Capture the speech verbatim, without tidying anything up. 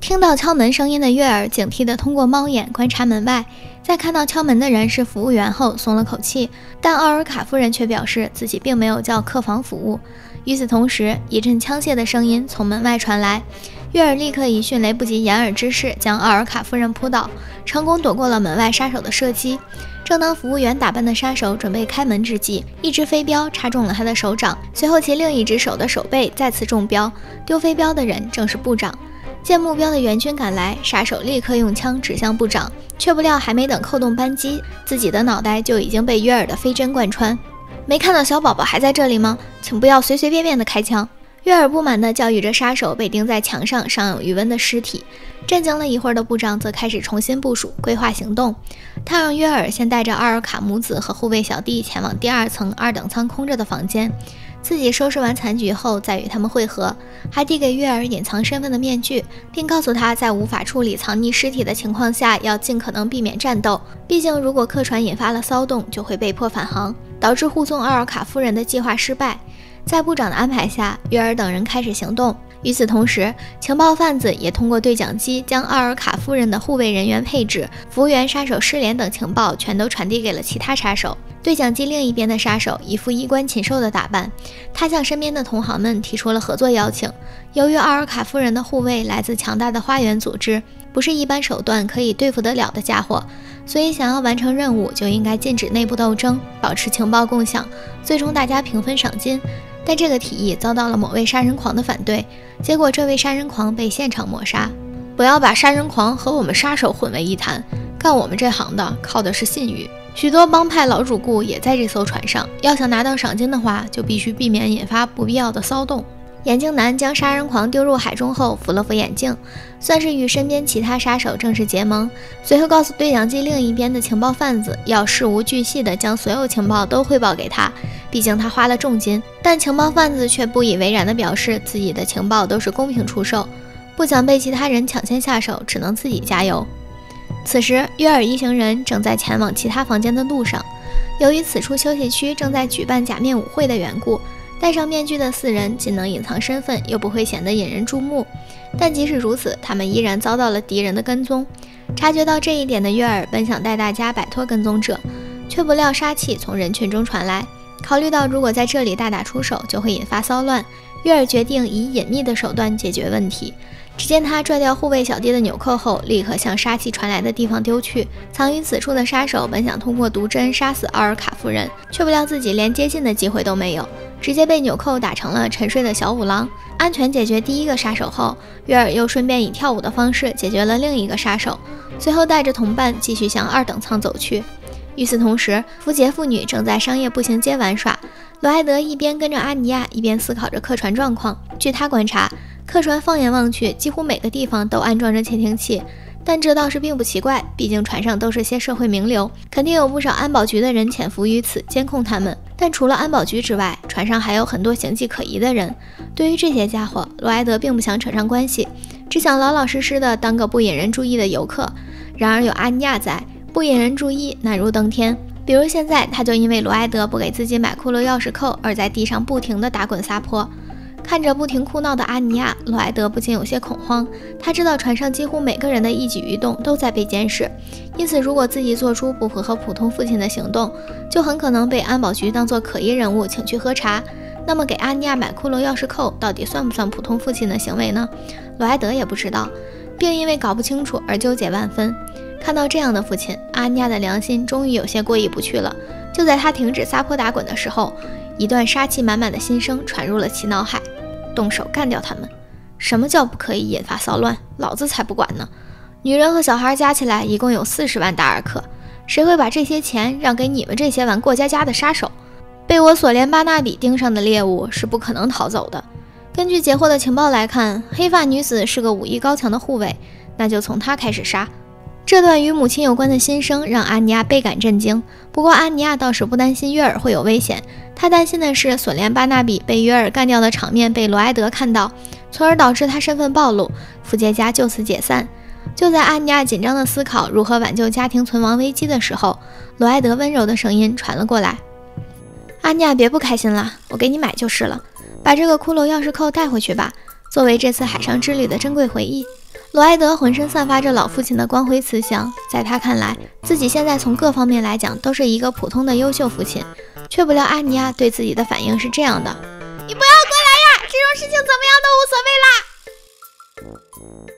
听到敲门声音的月儿警惕地通过猫眼观察门外，在看到敲门的人是服务员后松了口气，但奥尔卡夫人却表示自己并没有叫客房服务。与此同时，一阵枪械的声音从门外传来，月儿立刻以迅雷不及掩耳之势将奥尔卡夫人扑倒，成功躲过了门外杀手的射击。正当服务员打扮的杀手准备开门之际，一只飞镖插中了他的手掌，随后其另一只手的手背再次中标，丢飞镖的人正是部长。见目标的援军赶来，杀手立刻用枪指向部长，却不料还没等扣动扳机，自己的脑袋就已经被约尔的飞针贯穿。没看到小宝宝还在这里吗？请不要随随便便的开枪。约尔不满地教育着杀手被钉在墙上尚有余温的尸体。震惊了一会儿的部长则开始重新部署规划行动。他让约尔先带着奥尔卡母子和护卫小弟前往第二层二等舱空着的房间，自己收拾完残局后再与他们会合，还递给约尔隐藏身份的面具，并告诉他在无法处理藏匿尸体的情况下要尽可能避免战斗，毕竟如果客船引发了骚动就会被迫返航，导致护送奥尔卡夫人的计划失败。在部长的安排下，约尔等人开始行动。与此同时，情报贩子也通过对讲机将奥尔卡夫人的护卫人员配置、服务员、杀手失联等情报全都传递给了其他杀手。对讲机另一边的杀手一副衣冠禽兽的打扮，他向身边的同行们提出了合作邀请。由于奥尔卡夫人的护卫来自强大的花园组织，不是一般手段可以对付得了的家伙，所以想要完成任务就应该禁止内部斗争，保持情报共享，最终大家平分赏金。但这个提议遭到了某位杀人狂的反对，结果这位杀人狂被现场抹杀。不要把杀人狂和我们杀手混为一谈，干我们这行的靠的是信誉。许多帮派老主顾也在这艘船上，要想拿到赏金的话，就必须避免引发不必要的骚动。眼镜男将杀人狂丢入海中后扶了扶眼镜，算是与身边其他杀手正式结盟，随后告诉对讲机另一边的情报贩子要事无巨细地将所有情报都汇报给他，毕竟他花了重金。但情报贩子却不以为然地表示自己的情报都是公平出售，不想被其他人抢先下手，只能自己加油。此时约尔一行人正在前往其他房间的路上，由于此处休息区正在举办假面舞会的缘故，戴上面具的四人既能隐藏身份，又不会显得引人注目。但即使如此，他们依然遭到了敌人的跟踪。察觉到这一点的约尔本想带大家摆脱跟踪者，却不料杀气从人群中传来。考虑到如果在这里大打出手就会引发骚乱，约尔决定以隐秘的手段解决问题。只见他拽掉护卫小弟的纽扣后，立刻向杀气传来的地方丢去。藏于此处的杀手本想通过毒针杀死奥尔卡夫人，却不料自己连接近的机会都没有，直接被纽扣打成了沉睡的小五郎。安全解决第一个杀手后，约尔又顺便以跳舞的方式解决了另一个杀手，随后带着同伴继续向二等舱走去。与此同时，福杰父女正在商业步行街玩耍，罗埃德一边跟着阿尼亚，一边思考着客船状况。据他观察，客船放眼望去，几乎每个地方都安装着窃听器，但这倒是并不奇怪，毕竟船上都是些社会名流，肯定有不少安保局的人潜伏于此监控他们。但除了安保局之外，船上还有很多形迹可疑的人。对于这些家伙，罗埃德并不想扯上关系，只想老老实实的当个不引人注意的游客。然而有阿尼亚在，不引人注意难如登天。比如现在，他就因为罗埃德不给自己买骷髅钥匙扣，而在地上不停地打滚撒泼。看着不停哭闹的阿尼亚，罗埃德不禁有些恐慌。他知道船上几乎每个人的一举一动都在被监视，因此如果自己做出不符合普通父亲的行动，就很可能被安保局当作可疑人物请去喝茶。那么给阿尼亚买骷髅钥匙扣到底算不算普通父亲的行为呢？罗埃德也不知道，并因为搞不清楚而纠结万分。看到这样的父亲，阿尼亚的良心终于有些过意不去了。就在他停止撒泼打滚的时候，一段杀气满满的心声传入了其脑海：动手干掉他们！什么叫不可以引发骚乱？老子才不管呢！女人和小孩加起来一共有四十万大尔克，谁会把这些钱让给你们这些玩过家家的杀手？被我索连巴纳比盯上的猎物是不可能逃走的。根据截获的情报来看，黑发女子是个武艺高强的护卫，那就从她开始杀。这段与母亲有关的心声让阿尼亚倍感震惊。不过阿尼亚倒是不担心约尔会有危险，他担心的是索连巴纳比被约尔干掉的场面被罗埃德看到，从而导致他身份暴露，福杰家就此解散。就在阿尼亚紧张地思考如何挽救家庭存亡危机的时候，罗埃德温柔的声音传了过来：阿尼亚别不开心了，我给你买就是了，把这个骷髅钥匙扣带回去吧，作为这次海上之旅的珍贵回忆。 罗埃德浑身散发着老父亲的光辉慈祥，在他看来，自己现在从各方面来讲都是一个普通的优秀父亲，却不料阿尼亚对自己的反应是这样的：你不要过来呀，这种事情怎么样都无所谓啦。